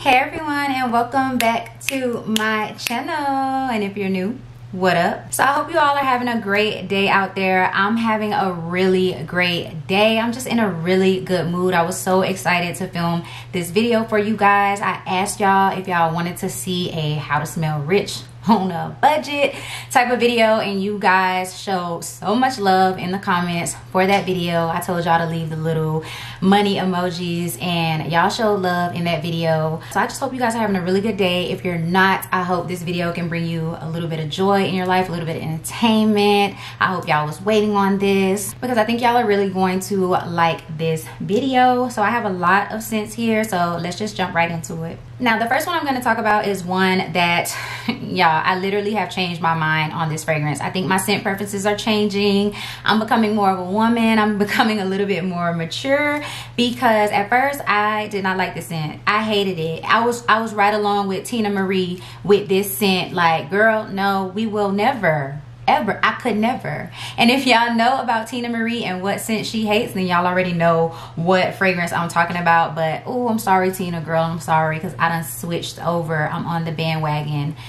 Hey everyone, and welcome back to my channel. And if you're new, what up? So I hope you all are having a great day out there. I'm having a really great day. I'm just in a really good mood. I was so excited to film this video for you guys. I asked y'all if y'all wanted to see a how to smell rich on a budget type of video, and you guys showed so much love in the comments for that video. I told y'all to leave the little money emojis, and y'all showed love in that video. So I just hope you guys are having a really good day. If you're not, I hope this video can bring you a little bit of joy in your life, a little bit of entertainment. I hope y'all was waiting on this because I think y'all are really going to like this video. So I have a lot of scents here, so let's just jump right into it. Now the first one I'm going to talk about is one that y'all, I literally have changed my mind on this fragrance. I think my scent preferences are changing. I'm becoming more of a woman. I'm becoming a little bit more mature, because at first I did not like the scent. I hated it. I was right along with Tina Marie with this scent. Like, girl, no, we will never. Ever. I could never. And if y'all know about Tina Marie and what scent she hates, then y'all already know what fragrance I'm talking about. But oh, I'm sorry, Tina girl, I'm sorry, because I done switched over. I'm on the bandwagon.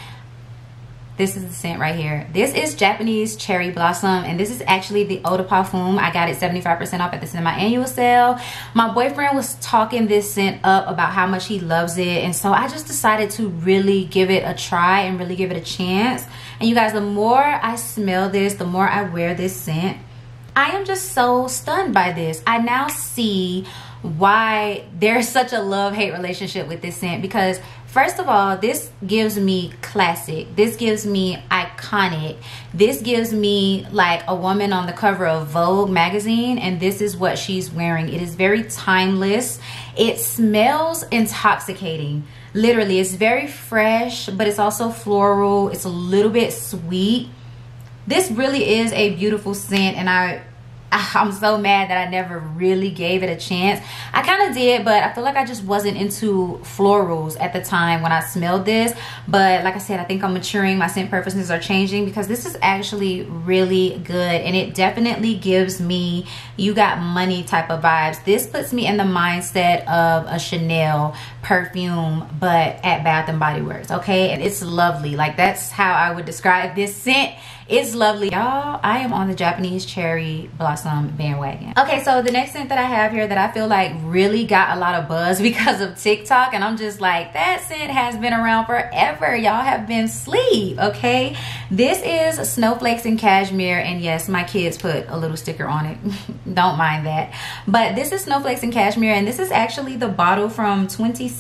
This is the scent right here. This is Japanese Cherry Blossom, and this is actually the Eau de Parfum. I got it 75% off at the semi-annual sale. My boyfriend was talking this scent up about how much he loves it, and so I just decided to really give it a try and really give it a chance. And you guys, the more I smell this, the more I wear this scent, I am just so stunned by this. I now see why there's such a love-hate relationship with this scent, because first of all, this gives me classic. This gives me iconic. This gives me like a woman on the cover of Vogue magazine, and this is what she's wearing. It is very timeless. It smells intoxicating. Literally, it's very fresh, but it's also floral. It's a little bit sweet. This really is a beautiful scent, and I'm so mad that I never really gave it a chance. I kind of did, but I feel like I just wasn't into florals at the time when I smelled this. But like I said, I think I'm maturing. My scent preferences are changing, because this is actually really good, and it definitely gives me you got money type of vibes. This puts me in the mindset of a Chanel perfume, but at Bath and Body Works, okay? And it's lovely. Like, that's how I would describe this scent. It's lovely. Y'all, I am on the Japanese Cherry Blossom bandwagon. Okay, so the next scent that I have here that I feel like really got a lot of buzz because of TikTok, and I'm just like, that scent has been around forever. Y'all have been asleep, okay? This is Snowflakes and Cashmere, and yes, my kids put a little sticker on it. Don't mind that. But this is Snowflakes and Cashmere, and this is actually the bottle from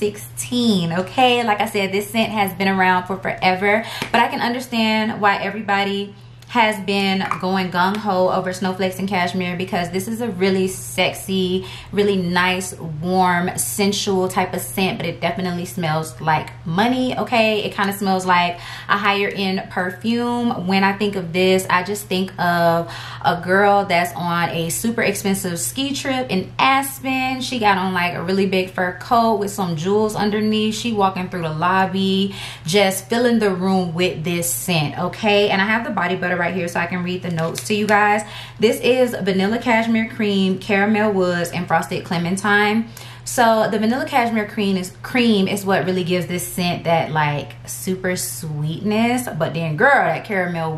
2016, okay? Like I said, this scent has been around for forever, but I can understand why everybody has been going gung-ho over Snowflakes and Cashmere, because this is a really sexy, really nice, warm, sensual type of scent, but it definitely smells like money, okay? It kind of smells like a higher end perfume. When I think of this, I just think of a girl that's on a super expensive ski trip in Aspen. She got on like a really big fur coat with some jewels underneath. She walking through the lobby, just filling the room with this scent, okay? And I have the body butter right here so I can read the notes to you guys. This is vanilla cashmere cream, caramel woods, and frosted clementine. So the vanilla cashmere cream is what really gives this scent that like super sweetness. But then girl, that caramel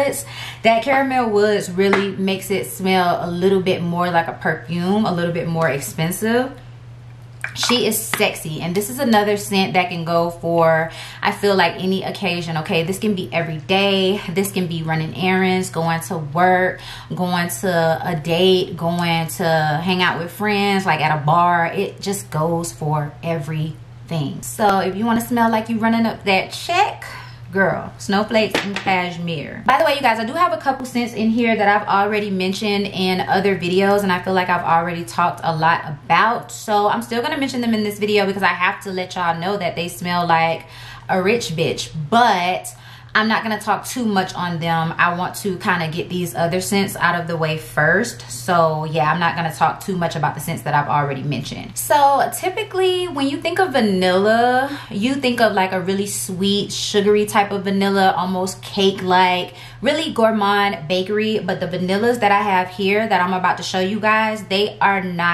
woods really makes it smell a little bit more like a perfume, a little bit more expensive. She is sexy, and this is another scent that can go for, I feel like, any occasion, okay? This can be every day. This can be running errands, going to work, going to a date, going to hang out with friends, like at a bar. It just goes for everything. So if you want to smell like you running up that check, girl, Snowflakes and Cashmere. By the way, you guys, I do have a couple scents in here that I've already mentioned in other videos, and I feel like I've already talked a lot about, so I'm still gonna mention them in this video because I have to let y'all know that they smell like a rich bitch. But I'm not gonna talk too much on them. I want to kind of get these other scents out of the way first. So yeah, I'm not gonna talk too much about the scents that I've already mentioned. So typically when you think of vanilla, you think of like a really sweet, sugary type of vanilla, almost cake-like, really gourmand bakery. But the vanillas that I have here that I'm about to show you guys, they are not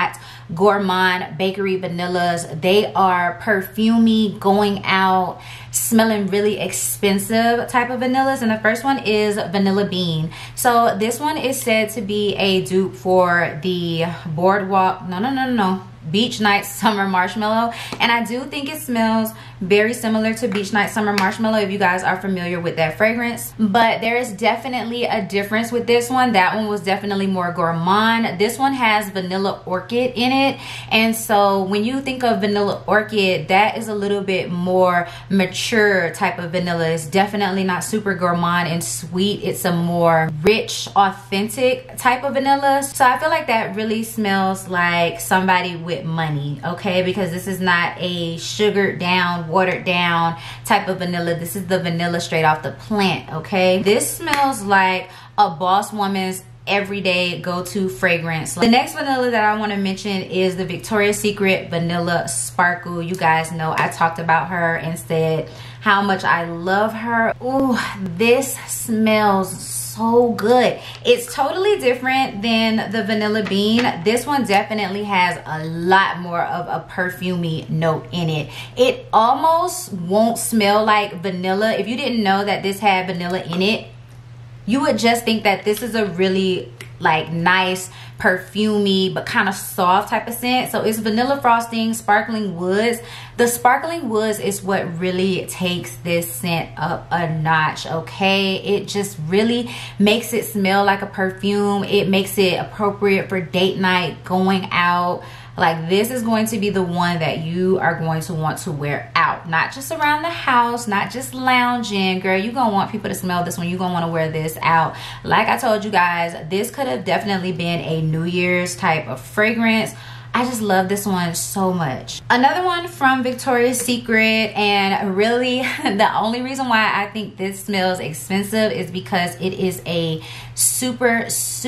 gourmand bakery vanillas. They are perfumey, going out, smelling really expensive type of vanillas. And the first one is Vanilla Bean. So this one is said to be a dupe for the Boardwalk, no, Beach Night Summer Marshmallow. And I do think it smells very similar to Beach Night Summer Marshmallow, if you guys are familiar with that fragrance. But there is definitely a difference with this one. That one was definitely more gourmand. This one has Vanilla Orchid in it. And so when you think of Vanilla Orchid, that is a little bit more mature type of vanilla. It's definitely not super gourmand and sweet. It's a more rich, authentic type of vanilla. So I feel like that really smells like somebody with money, okay? Because this is not a sugared down, watered down type of vanilla. This is the vanilla straight off the plant, okay? This smells like a boss woman's everyday go-to fragrance. The next vanilla that I want to mention is the Victoria's Secret Vanilla Sparkle. You guys know I talked about her and said how much I love her. Ooh, this smells so good. It's totally different than the Vanilla Bean. This one definitely has a lot more of a perfumey note in it. It almost won't smell like vanilla. If you didn't know that this had vanilla in it, you would just think that this is a really like nice, perfumey, but kind of soft type of scent. So it's vanilla frosting, sparkling woods. The sparkling woods is what really takes this scent up a notch, okay? It just really makes it smell like a perfume. It makes it appropriate for date night, going out. Like, this is going to be the one that you are going to want to wear out, not just around the house, not just lounging. Girl, you're gonna want people to smell this one. You're gonna want to wear this out. Like I told you guys, this could have definitely been a New Year's type of fragrance. I just love this one so much. Another one from Victoria's Secret, and really the only reason why I think this smells expensive is because it is a super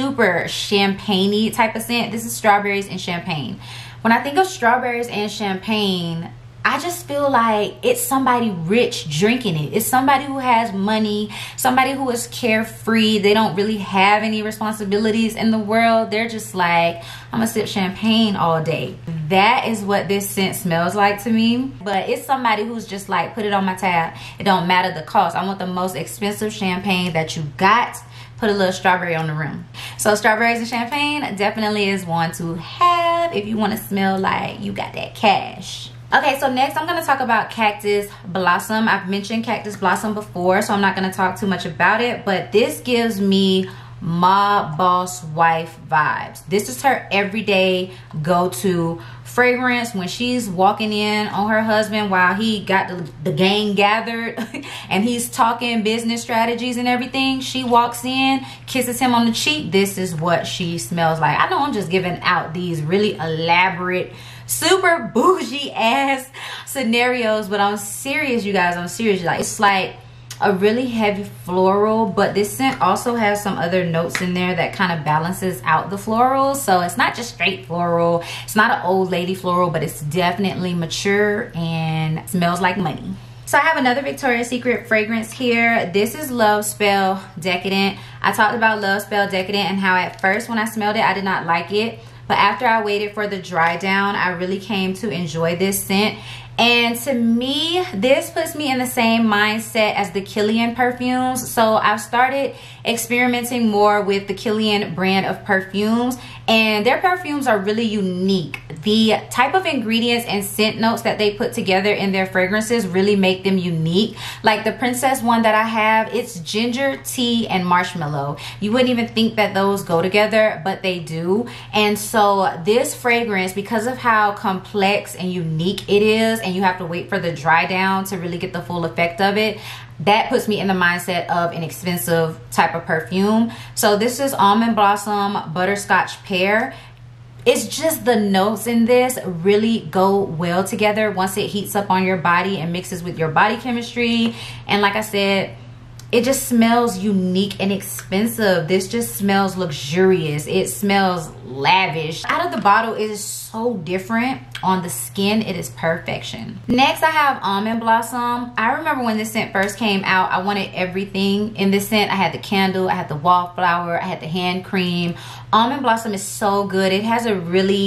champagne-y type of scent. This is strawberries and champagne. When I think of strawberries and champagne, I just feel like it's somebody rich drinking it. It's somebody who has money, somebody who is carefree. They don't really have any responsibilities in the world. They're just like, I'm gonna sip champagne all day. That is what this scent smells like to me. But it's somebody who's just like, put it on my tab. It don't matter the cost. I want the most expensive champagne that you got. Put a little strawberry on the rim. So strawberries and champagne definitely is one to have if you want to smell like you got that cash. Okay, so next I'm going to talk about Cactus Blossom. I've mentioned Cactus Blossom before, so I'm not going to talk too much about it. But this gives me mob boss wife vibes. This is her everyday go-to fragrance when she's walking in on her husband while he got the gang gathered and he's talking business strategies and everything. She walks in, kisses him on the cheek. This is what she smells like. I know I'm just giving out these really elaborate, super bougie ass scenarios, but I'm serious, you guys. I'm serious. Like, it's like a really heavy floral, but this scent also has some other notes in there that kind of balances out the floral. So it's not just straight floral. It's not an old lady floral, but it's definitely mature and smells like money. So I have another Victoria's Secret fragrance here. This is Love Spell Decadent. I talked about Love Spell Decadent and how at first when I smelled it, I did not like it. But after I waited for the dry down, I really came to enjoy this scent. And to me, this puts me in the same mindset as the Kilian perfumes. So I've started experimenting more with the Kilian brand of perfumes, and their perfumes are really unique. The type of ingredients and scent notes that they put together in their fragrances really make them unique. Like the Princess one that I have, it's ginger, tea, and marshmallow. You wouldn't even think that those go together, but they do. And so this fragrance, because of how complex and unique it is, and you have to wait for the dry down to really get the full effect of it, that puts me in the mindset of an expensive type of perfume. So this is Almond Blossom Butterscotch Pear. It's just the notes in this really go well together once it heats up on your body and mixes with your body chemistry. And like I said, it just smells unique and expensive. This just smells luxurious. It smells lavish. Out of the bottle, it is so different. On the skin, it is perfection. Next, I have Almond Blossom. I remember when this scent first came out, I wanted everything in this scent. I had the candle, I had the wallflower, I had the hand cream. Almond Blossom is so good. It has a really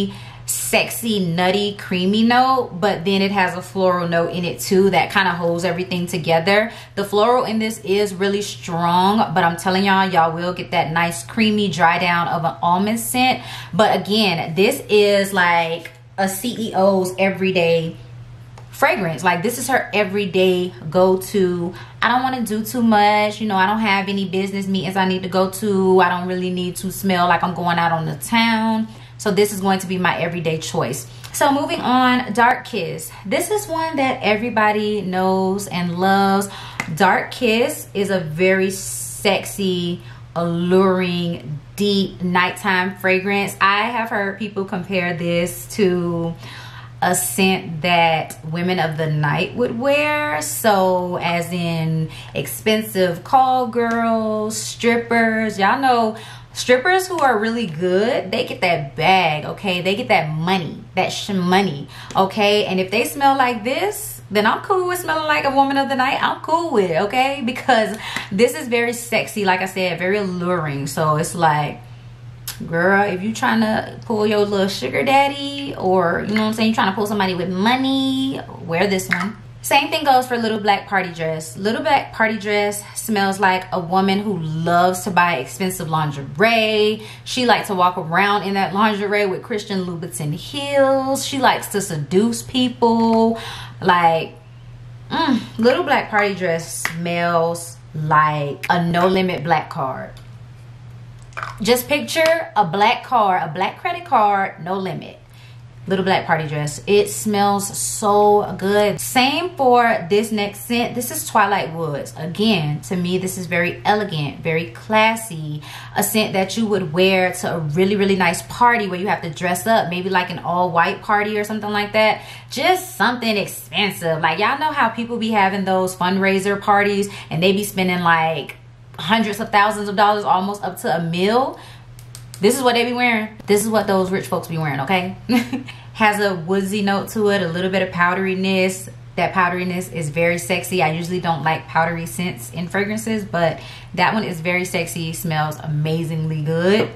sexy, nutty, creamy note, but then it has a floral note in it too that kind of holds everything together. The floral in this is really strong, but I'm telling y'all will get that nice creamy dry down of an almond scent. But again, this is like a CEO's everyday fragrance. Like, this is her everyday go-to. I don't want to do too much, you know, I don't have any business meetings I need to go to. I don't really need to smell like I'm going out on the town. So this is going to be my everyday choice. So moving on, Dark Kiss. This is one that everybody knows and loves. Dark Kiss is a very sexy, alluring, deep nighttime fragrance. I have heard people compare this to a scent that women of the night would wear. So as in expensive call girls, strippers. Y'all know strippers who are really good, they get that bag, okay? They get that money, that shmoney, okay? And if they smell like this, then I'm cool with smelling like a woman of the night. I'm cool with it, okay? Because this is very sexy, like I said, very alluring. So it's like, girl, if you trying to pull your little sugar daddy, or you know what I'm saying, you're trying to pull somebody with money, wear this one. Same thing goes for Little Black Party Dress. Little Black Party Dress smells like a woman who loves to buy expensive lingerie. She likes to walk around in that lingerie with Christian Louboutin heels. She likes to seduce people. Like, Little Black Party Dress smells like a no limit black card. Just picture a black card, a black credit card, no limit. Little Black Party Dress. It smells so good. Same for this next scent. This is Twilight Woods. Again, to me, this is very elegant, very classy. A scent that you would wear to a really, really nice party where you have to dress up. Maybe like an all-white party or something like that. Just something expensive. Like, y'all know how people be having those fundraiser parties and they be spending like hundreds of thousands of dollars, almost up to $1 million. This is what they be wearing. This is what those rich folks be wearing, okay? Has a woodsy note to it, a little bit of powderiness. That powderiness is very sexy. I usually don't like powdery scents in fragrances, but that one is very sexy. Smells amazingly good.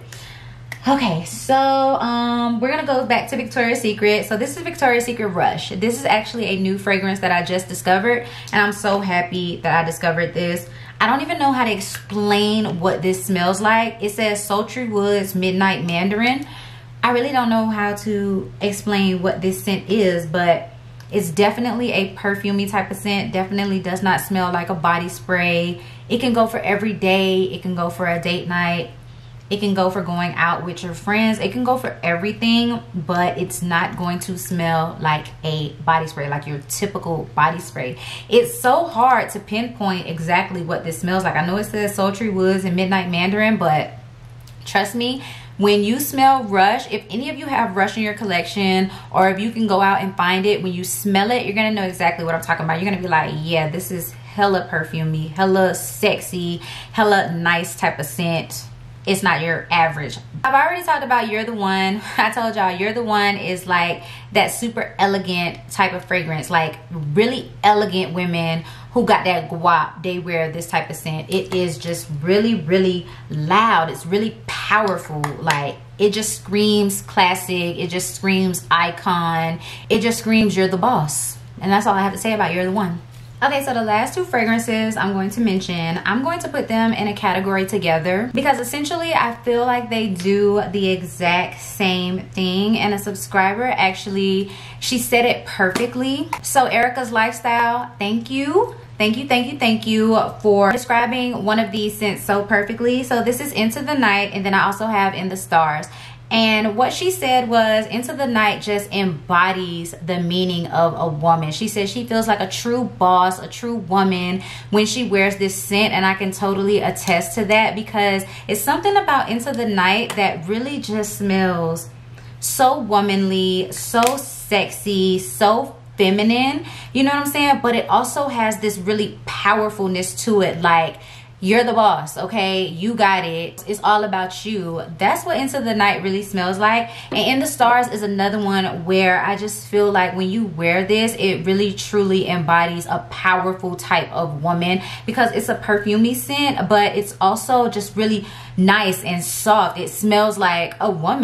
Okay, so we're gonna go back to Victoria's Secret. So this is Victoria's Secret Rush. This is actually a new fragrance that I just discovered, and I'm so happy that I discovered this. I don't even know how to explain what this smells like. It says Sultry Woods Midnight Mandarin. I really don't know how to explain what this scent is, but it's definitely a perfumey type of scent. Definitely does not smell like a body spray. It can go for every day. It can go for a date night. It can go for going out with your friends. It can go for everything, but it's not going to smell like a body spray, like your typical body spray. It's so hard to pinpoint exactly what this smells like. I know it says Sultry Woods and Midnight Mandarin, but trust me, when you smell Rush, if any of you have Rush in your collection, or if you can go out and find it, when you smell it, you're gonna know exactly what I'm talking about. You're gonna be like, yeah, this is hella perfumey, hella sexy, hella nice type of scent. It's not your average. I've already talked about You're the One. I told y'all You're the One is like that super elegant type of fragrance. Like really elegant women who got that guap, they wear this type of scent. It is just really, really loud. It's really powerful. Like it just screams classic. It just screams icon. It just screams you're the boss. And that's all I have to say about You're the One. Okay, so the last two fragrances I'm going to mention, I'm going to put them in a category together because essentially I feel like they do the exact same thing. And a subscriber actually, she said it perfectly. So Erica's Lifestyle, thank you. Thank you for describing one of these scents so perfectly. So this is Into the Night, and then I also have In the Stars. And what she said was Into the Night just embodies the meaning of a woman. She said she feels like a true boss, a true woman when she wears this scent. And I can totally attest to that because it's something about Into the Night that really just smells so womanly, so sexy, so feminine. You know what I'm saying? But it also has this really powerfulness to it. Like, you're the boss, okay? You got it. It's all about you. That's what Into the Night really smells like. And In the Stars is another one where I just feel like when you wear this, it really truly embodies a powerful type of woman because it's a perfumey scent, but it's also just really nice and soft. It smells like a woman.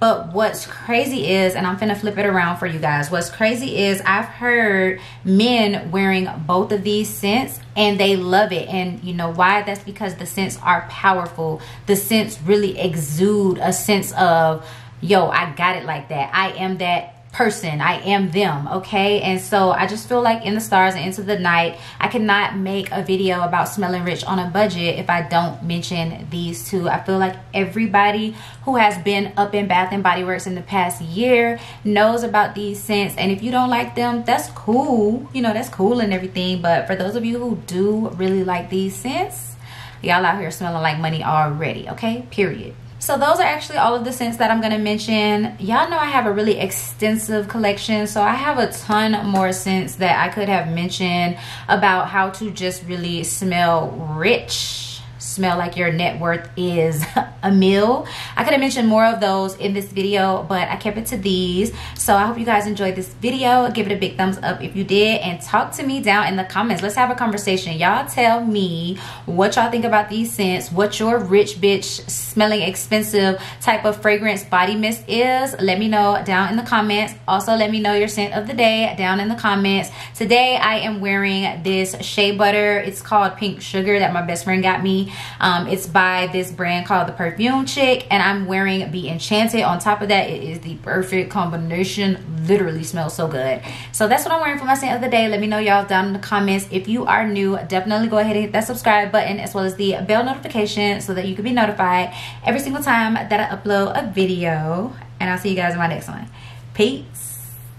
But what's crazy is, and I'm finna flip it around for you guys, what's crazy is I've heard men wearing both of these scents and they love it. And you know why? That's because the scents are powerful. The scents really exude a sense of, yo, I got it like that. I am that person. I am them. Okay. And so I just feel like In the Stars and Into the Night, I cannot make a video about smelling rich on a budget if I don't mention these two. I feel like everybody who has been up in Bath and Body Works in the past year knows about these scents. And if you don't like them, that's cool. You know, that's cool and everything. But for those of you who do really like these scents, y'all out here smelling like money already. Okay. Period. So those are actually all of the scents that I'm going to mention. Y'all know I have a really extensive collection, so I have a ton more scents that I could have mentioned about how to just really smell rich, smell like your net worth is a meal. I could have mentioned more of those in this video, but I kept it to these. So I hope you guys enjoyed this video. Give it a big thumbs up if you did, and talk to me down in the comments. Let's have a conversation. Y'all tell me what y'all think about these scents, what your rich bitch smelling expensive type of fragrance body mist is. Let me know down in the comments. Also, let me know your scent of the day down in the comments. Today I am wearing this shea butter. It's called Pink Sugar that my best friend got me. It's by this brand called The Perfume Chick, and I'm wearing Be Enchanted. On top of that, it is the perfect combination. Literally smells so good. So that's what I'm wearing for my scent of the day. Let me know y'all down in the comments. If you are new, definitely go ahead and hit that subscribe button as well as the bell notification so that you can be notified every single time that I upload a video. And I'll see you guys in my next one. Peace.